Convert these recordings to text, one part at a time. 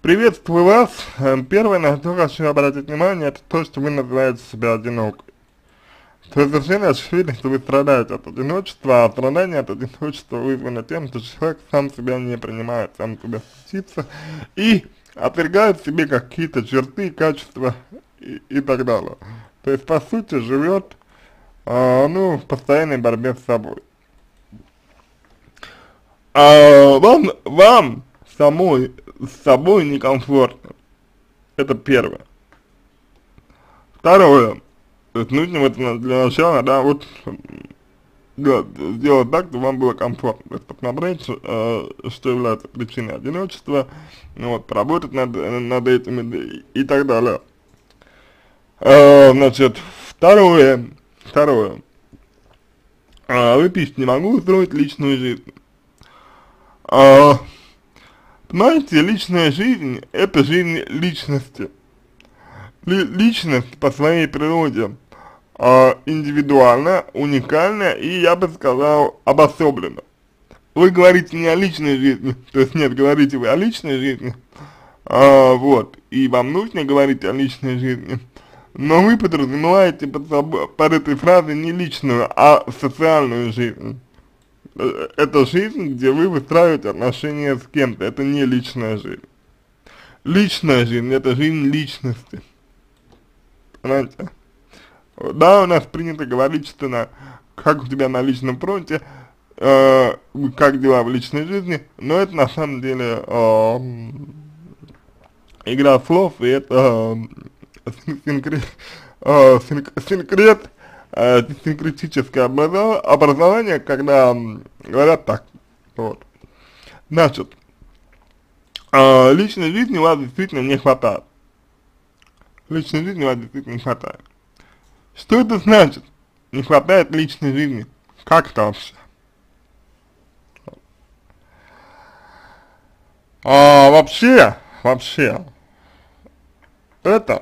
Приветствую вас. Первое, на что хочу обратить внимание, это то, что вы называете себя одинокой. То есть совершенно очевидно, что вы страдаете от одиночества, а страдание от одиночества вызвано тем, что человек сам себя не принимает, сам себя стыдится и отвергает в себе какие-то черты, качества и так далее. То есть, по сути, живет, в постоянной борьбе с собой. Вам самой, с собой некомфортно. Это первое. Второе. То есть нужно вот для начала, да, вот сделать так, чтобы вам было комфортно. То есть посмотреть, что является причиной одиночества, ну, вот, поработать над этим и так далее. Значит, второе. Вы пишете, не могу устроить личную жизнь. Понимаете, личная жизнь – это жизнь личности. Личность по своей природе индивидуальна, уникальна и, я бы сказал, обособлена. Вы говорите не о личной жизни, то есть нет, говорите вы о личной жизни, вот, и вам нужно говорить о личной жизни, но вы подразумеваете под этой фразой не личную, а социальную жизнь. Это жизнь, где вы выстраиваете отношения с кем-то, это не личная жизнь. Личная жизнь – это жизнь личности. Понимаете? Да, у нас принято говорить, что как у тебя на личном фронте, как дела в личной жизни, но это на самом деле игра слов, и это синкретическое образование, когда говорят так, вот. Значит, личной жизни у вас действительно не хватает. Личной жизни у вас действительно не хватает. Что это значит? Не хватает личной жизни. Как это вообще? Вообще, это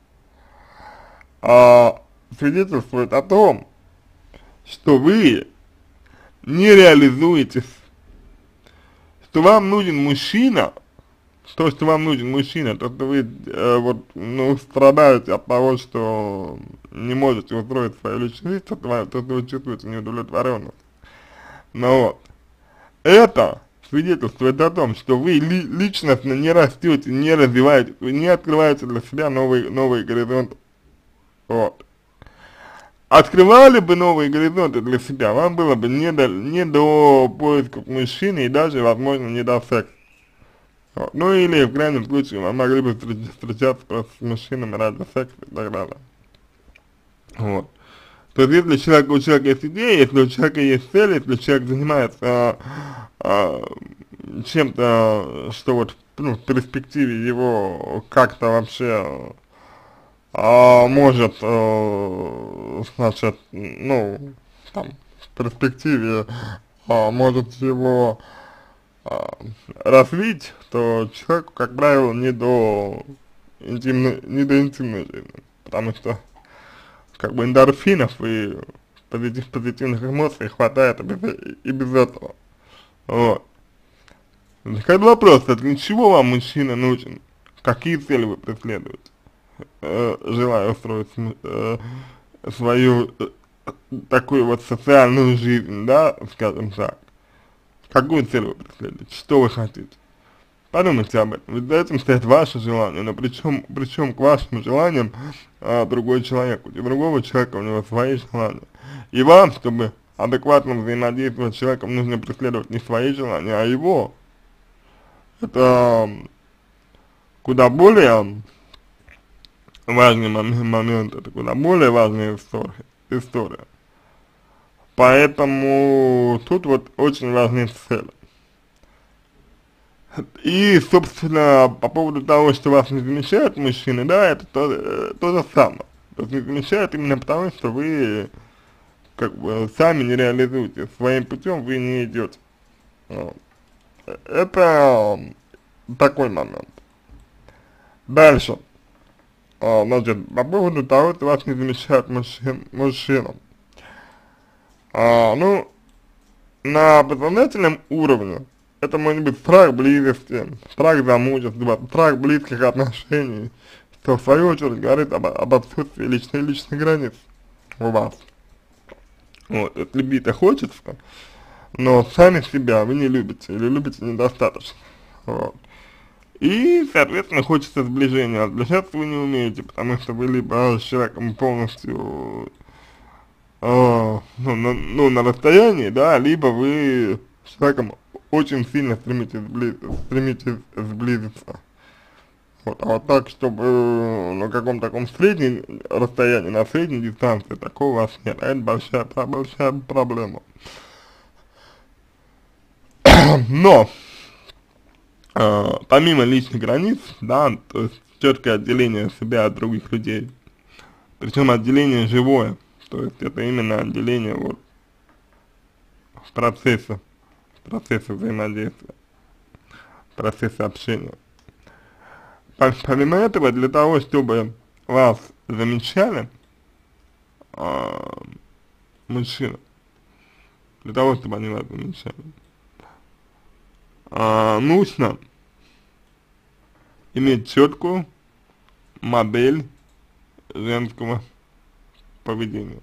свидетельствует о том, что вы не реализуетесь, что вам нужен мужчина, то, что вы страдаете от того, что не можете устроить свою личную жизнь, то, что вы чувствуете неудовлетворенность. Но вот, это свидетельствует о том, что вы личностно не растете, не развиваетесь, вы не открываете для себя новые горизонты. Вот. Открывали бы новые горизонты для себя, вам было бы не до поисков мужчины и даже, возможно, не до секса. Вот. Ну или в крайнем случае вы могли бы встречаться просто с мужчинами ради секса и так далее. Вот. То есть если у человека есть идея, если у человека есть цель, если человек занимается чем-то, что вот в перспективе его как-то вообще может, значит, в перспективе может его развить, то человеку, как правило, не до интимной жизни, потому что, как бы, эндорфинов и позитивных эмоций хватает и без этого, вот. Возникает вопрос, для чего вам мужчина нужен, какие цели вы преследуете, желая устроить свою такую вот социальную жизнь, да, скажем так. Какую цель вы преследуете? Что вы хотите? Подумайте об этом. Ведь за этим стоит ваше желание, но причем к вашим желаниям другой человек. У другого человека у него свои желания. И вам, чтобы адекватно взаимодействовать с человеком, нужно преследовать не свои желания, а его. Это куда более важный момент, это куда более важная история. Поэтому тут вот очень важны цели. И, собственно, по поводу того, что вас не замечают мужчины, да, это то же самое. То есть не замечают именно потому, что вы, как бы, сами не реализуете, своим путем вы не идете. Вот. Это такой момент. Дальше. Значит, по поводу того, что вас не замечают мужчинам. На подсознательном уровне это может быть страх близости, страх замужества, страх близких отношений, что в свою очередь говорит об отсутствии личных границ у вас. Вот, это любить-то хочется, но сами себя вы не любите или любите недостаточно. Вот. И, соответственно, хочется сближения, а сближаться вы не умеете, потому что вы либо с человеком полностью, на расстоянии, да, либо вы с человеком очень сильно стремитесь сблизиться. Вот, а вот так, чтобы на каком-то таком среднем расстоянии, на средней дистанции, такого у вас нет, а это большая проблема. Но, помимо личных границ, да, то есть четкое отделение себя от других людей, причем отделение живое, то есть это именно отделение вот процесса взаимодействия, процесса общения. Помимо этого, для того, чтобы вас замечали, мужчина, для того, чтобы они вас замечали, нужно иметь четкую модель женского поведения.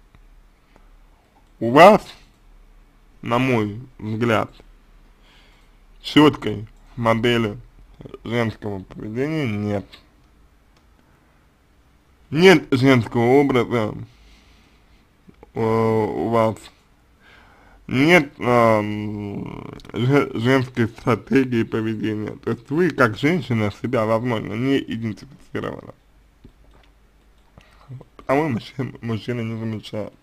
У вас, на мой взгляд, четкой модели женского поведения нет. Нет женского образа у вас, нет женской стратегии поведения. То есть вы, как женщина, себя, возможно, не идентифицировали. А вы, мужчины, не замечают.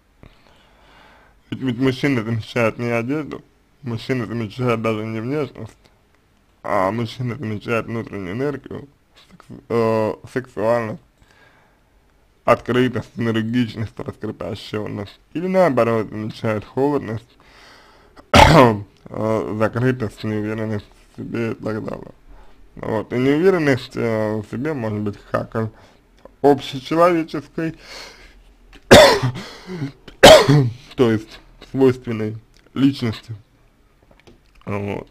Ведь мужчины замечают не одежду, мужчины замечают даже не внешность, а мужчина замечает внутреннюю энергию, сексуальность, открытость, энергичность, раскрепощенность. Или наоборот, замечает холодность, закрытость, неуверенность в себе и так далее. Вот. И неуверенность в себе может быть как общечеловеческой, то есть свойственной личности. Вот.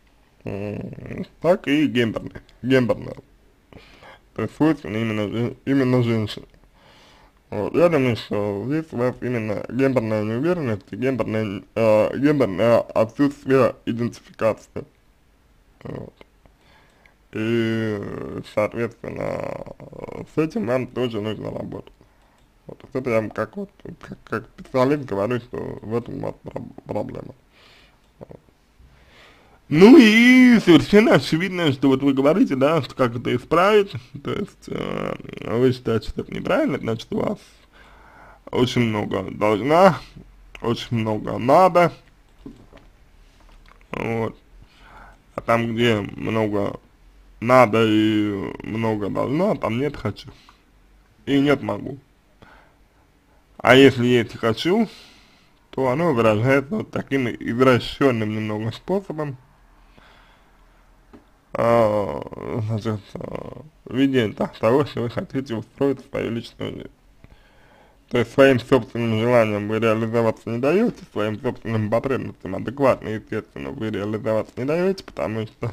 Так и гендерная, то есть свойственно именно женщине. Вот, я думаю, что здесь у вас именно гендерная неуверенность и гендерное отсутствие идентификации. Вот. И, соответственно, с этим вам тоже нужно работать. Вот, это я вам как специалист говорю, что в этом у вас проблема. Вот. Ну и совершенно очевидно, что вот вы говорите, да, что как это исправить, то есть вы считаете, что это неправильно, значит у вас очень много должна, очень много надо, вот, а там, где много надо и много должна, там нет хочу и нет могу. А если есть хочу, то оно выражается вот таким извращенным немного способом, значит, в виде того, что вы хотите устроить свою личную жизнь. То есть своим собственным желанием вы реализоваться не даете, своим собственным потребностям адекватно, естественно, вы реализоваться не даете, потому что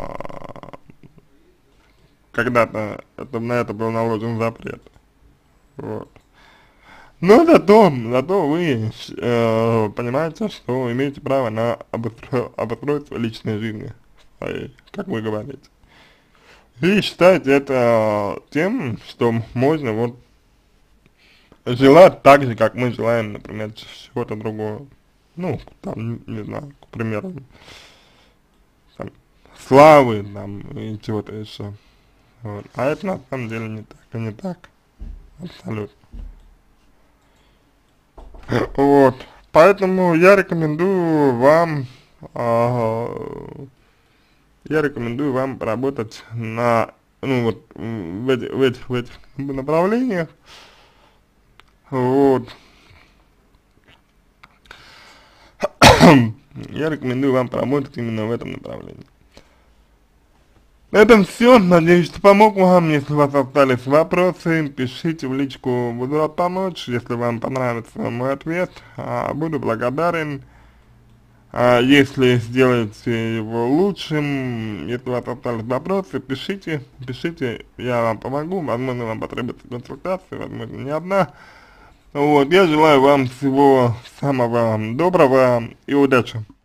когда-то на это был наложен запрет. Вот. Но зато вы понимаете, что имеете право на обустройство личной жизни своей, как вы говорите. И считаете это тем, что можно вот желать так же, как мы желаем, например, чего-то другого. Ну, там, не знаю, к примеру, там, славы, там, и чего-то еще. Вот. А это на самом деле не так, и не так. Абсолютно. Вот. Поэтому я рекомендую вам поработать на, ну вот, в этих направлениях. Вот. Я рекомендую вам поработать именно в этом направлении. На этом все. Надеюсь, что помог вам. Если у вас остались вопросы, пишите в личку, буду рад помочь. Если вам понравится мой ответ, буду благодарен. Если сделаете его лучшим, если у вас остались вопросы, пишите, я вам помогу, возможно, вам потребуется консультация, возможно, не одна. Вот, я желаю вам всего самого доброго и удачи.